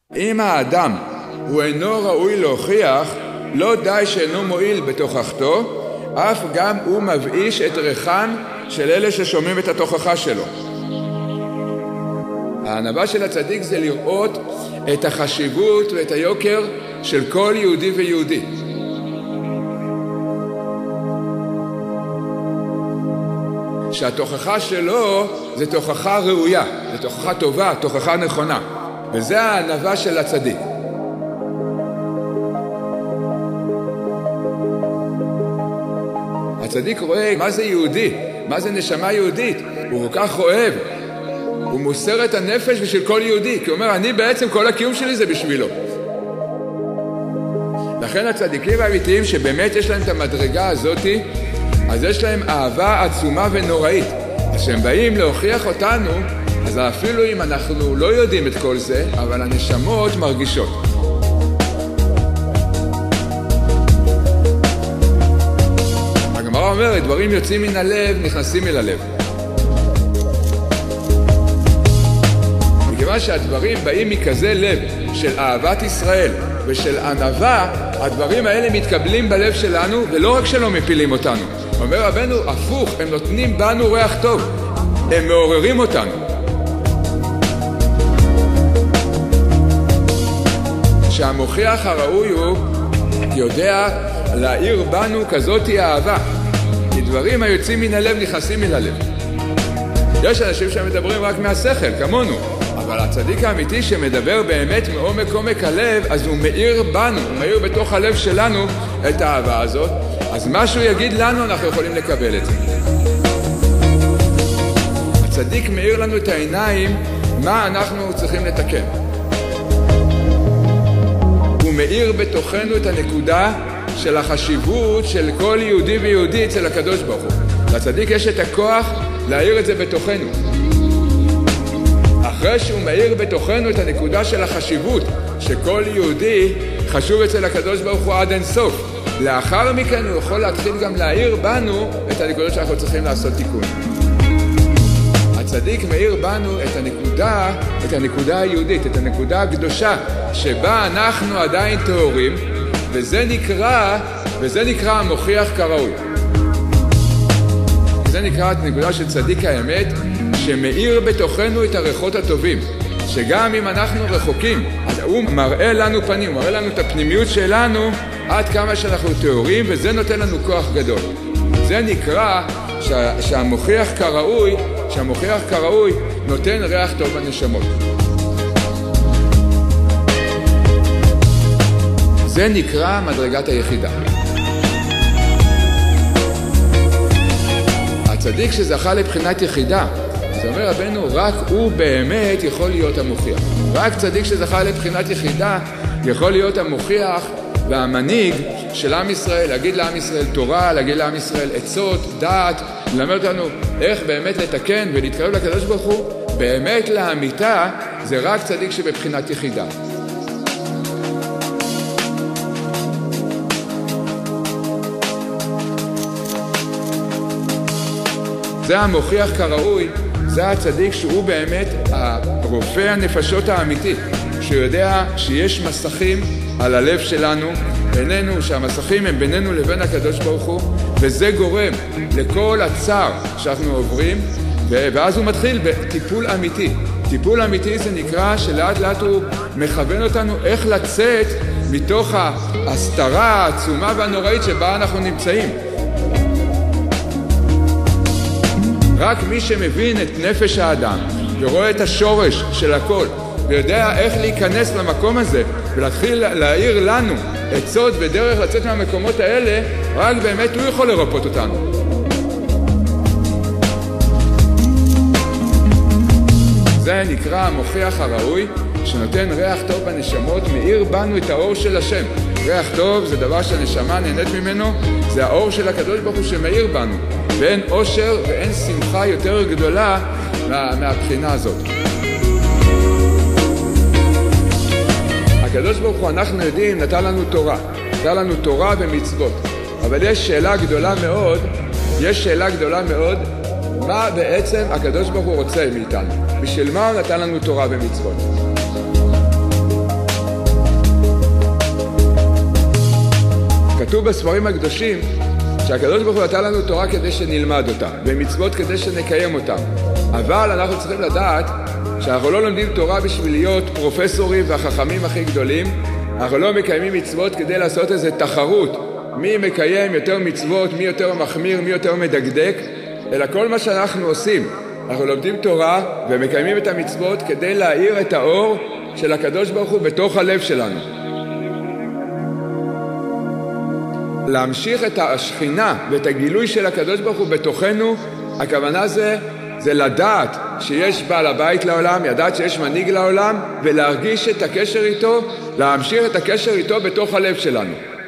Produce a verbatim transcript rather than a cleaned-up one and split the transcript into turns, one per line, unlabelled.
אם האדם הוא אינו ראוי להוכיח, לא די שאינו מועיל בתוכחתו, אף גם הוא מבאיש את ריחן של אלה ששומעים את התוכחה שלו. הענווה של הצדיק זה לראות את החשיבות ואת היוקר של כל יהודי ויהודי. שהתוכחה שלו זה תוכחה ראויה, זה תוכחה טובה, תוכחה נכונה. וזה הענווה של הצדיק. הצדיק רואה מה זה יהודי, מה זה נשמה יהודית. הוא כל כך אוהב, הוא מוסר את הנפש בשביל כל יהודי, כי הוא אומר, אני בעצם כל הקיום שלי זה בשבילו. לכן הצדיקים האמיתיים שבאמת יש להם את המדרגה הזאת, אז יש להם אהבה עצומה ונוראית. אז שהם באים להוכיח אותנו, אז אפילו אם אנחנו לא יודעים את כל זה, אבל הנשמות מרגישות. הגמרא אומרת, דברים יוצאים מן הלב, נכנסים אל הלב. מכיוון שהדברים באים מכזה לב של אהבת ישראל ושל ענווה, הדברים האלה מתקבלים בלב שלנו, ולא רק שלא מפילים אותנו. אומר רבנו, הפוך, הם נותנים בנו ריח טוב, הם מעוררים אותנו. שהמוכיח הראוי הוא יודע להאיר בנו כזאת אהבה, כי דברים היוצאים מן הלב נכנסים אל הלב. יש אנשים שמדברים רק מהשכל, כמונו, אבל הצדיק האמיתי שמדבר באמת מעומק עומק הלב, אז הוא מאיר בנו, הוא מאיר בתוך הלב שלנו את האהבה הזאת, אז מה שהוא יגיד לנו אנחנו יכולים לקבל את זה. הצדיק מאיר לנו את העיניים מה אנחנו צריכים לתקן. הוא מאיר בתוכנו את הנקודה של החשיבות של כל יהודי ויהודי אצל הקדוש ברוך הוא. לצדיק יש את הכוח להאיר את זה בתוכנו. אחרי שהוא מאיר בתוכנו את הנקודה של החשיבות שכל יהודי חשוב אצל הקדוש ברוך הוא עד אין סוף, לאחר מכן הוא יכול להתחיל גם להאיר בנו את הנקודות שאנחנו צריכים לעשות תיקון. הצדיק מאיר בנו את הנקודה, את הנקודה היהודית, את הנקודה הקדושה שבה אנחנו עדיין טהורים, וזה נקרא, וזה נקרא המוכיח כראוי. זה נקרא את הנקודה של צדיק האמת שמאיר בתוכנו את הריחות הטובים, שגם אם אנחנו רחוקים, אז הוא מראה לנו פנים, הוא מראה לנו את הפנימיות שלנו עד כמה שאנחנו טהורים, וזה נותן לנו כוח גדול. זה נקרא שה, שהמוכיח כראוי, שהמוכיח כראוי נותן ריח טוב בנשמות. זה נקרא מדרגת היחידה. הצדיק שזכה לבחינת יחידה, זאת אומרת רבנו, רק הוא באמת יכול להיות המוכיח. רק צדיק שזכה לבחינת יחידה יכול להיות המוכיח והמנהיג של עם ישראל, להגיד לעם ישראל תורה, להגיד לעם ישראל עצות, דעת, ללמד אותנו איך באמת לתקן ולהתקרב לקדוש ברוך הוא. באמת לאמיתה זה רק צדיק שבבחינת יחידה. זה המוכיח כראוי, זה הצדיק שהוא באמת הרופא הנפשות האמיתי, שיודע שיש מסכים על הלב שלנו, בינינו, שהמסכים הם בינינו לבין הקדוש ברוך הוא, וזה גורם לכל הצער שאנחנו עוברים, ואז הוא מתחיל בטיפול אמיתי. טיפול אמיתי זה נקרא שלאט לאט הוא מכוון אותנו איך לצאת מתוך ההסתרה העצומה והנוראית שבה אנחנו נמצאים. רק מי שמבין את נפש האדם ורואה את השורש של הכל ויודע איך להיכנס למקום הזה ולהתחיל להעיר לנו עצות ודרך לצאת מהמקומות האלה, רק באמת הוא יכול לרפות אותנו. זה נקרא המוכיח הראוי שנותן ריח טוב בנשמות, מאיר בנו את האור של השם. ריח טוב זה דבר שהנשמה נהנית ממנו, זה האור של הקדוש ברוך הוא שמאיר בנו, ואין אושר ואין שמחה יותר גדולה מה, מהבחינה הזאת. הקדוש ברוך הוא, אנחנו יודעים, נתן לנו תורה, נתן לנו תורה ומצוות, אבל יש שאלה גדולה מאוד, יש שאלה גדולה מאוד, מה בעצם הקדוש ברוך הוא רוצה מאיתנו? בשביל מה הוא נתן לנו תורה ומצוות? כתוב בספרים הקדושים שהקדוש ברוך הוא נתן לנו תורה כדי שנלמד אותה, ומצוות כדי שנקיים אותם. אבל אנחנו צריכים לדעת שאנחנו לא לומדים תורה בשביל להיות פרופסורים והחכמים הכי גדולים. אנחנו לא מקיימים מצוות כדי לעשות איזו תחרות מי מקיים יותר מצוות, מי יותר מחמיר, מי יותר מדקדק, אלא כל מה שאנחנו עושים, אנחנו לומדים תורה ומקיימים את המצוות כדי להאיר את האור של הקדוש ברוך הוא בתוך הלב שלנו. להמשיך את השכינה ואת הגילוי של הקדוש ברוך הוא בתוכנו, הכוונה זה, זה לדעת שיש בעל הבית לעולם, לדעת שיש מנהיג לעולם, ולהרגיש את הקשר איתו, להמשיך את הקשר איתו בתוך הלב שלנו.